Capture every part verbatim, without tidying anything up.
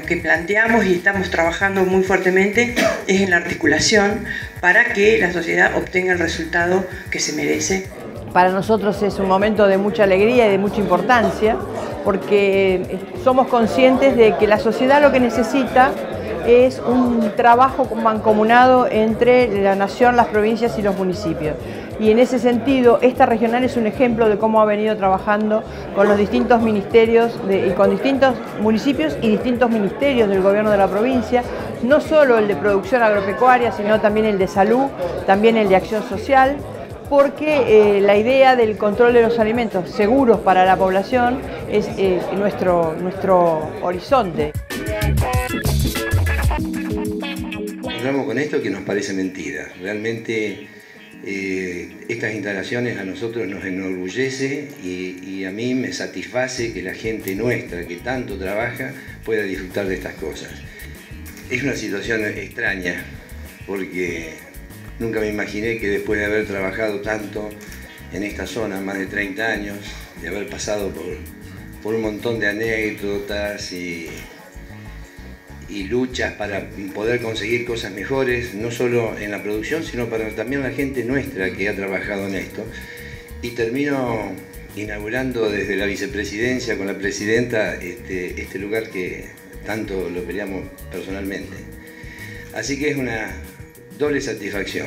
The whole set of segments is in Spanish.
que planteamos y estamos trabajando muy fuertemente es en la articulación para que la sociedad obtenga el resultado que se merece. Para nosotros es un momento de mucha alegría y de mucha importancia, porque somos conscientes de que la sociedad lo que necesita es un trabajo mancomunado entre la nación, las provincias y los municipios. Y en ese sentido, esta regional es un ejemplo de cómo ha venido trabajando con los distintos ministerios de, y con distintos municipios y distintos ministerios del gobierno de la provincia, no solo el de producción agropecuaria, sino también el de salud, también el de acción social, porque eh, la idea del control de los alimentos seguros para la población es eh, nuestro, nuestro horizonte. Encontramos con esto que nos parece mentira. Realmente eh, estas instalaciones a nosotros nos enorgullece y, y a mí me satisface que la gente nuestra que tanto trabaja pueda disfrutar de estas cosas. Es una situación extraña porque nunca me imaginé que después de haber trabajado tanto en esta zona, más de treinta años, de haber pasado por, por un montón de anécdotas y y luchas para poder conseguir cosas mejores, no solo en la producción, sino para también la gente nuestra que ha trabajado en esto. Y termino inaugurando desde la vicepresidencia con la presidenta este, este lugar que tanto lo peleamos personalmente. Así que es una doble satisfacción.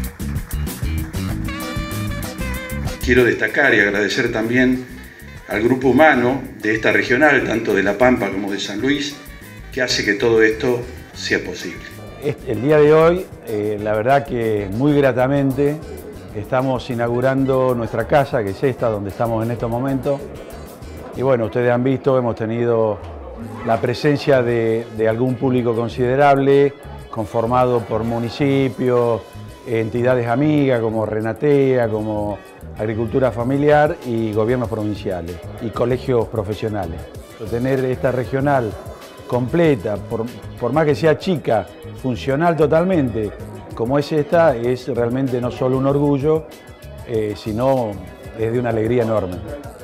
Quiero destacar y agradecer también al grupo humano de esta regional, tanto de La Pampa como de San Luis, que hace que todo esto sea posible. El día de hoy, eh, la verdad que muy gratamente, estamos inaugurando nuestra casa, que es esta, donde estamos en estos momentos. Y bueno, ustedes han visto, hemos tenido la presencia de, de algún público considerable, conformado por municipios, entidades amigas como Renatea, como Agricultura Familiar y gobiernos provinciales y colegios profesionales. Tener esta regional completa, por, por más que sea chica, funcional totalmente, como es esta, es realmente no solo un orgullo, eh, sino es de una alegría enorme.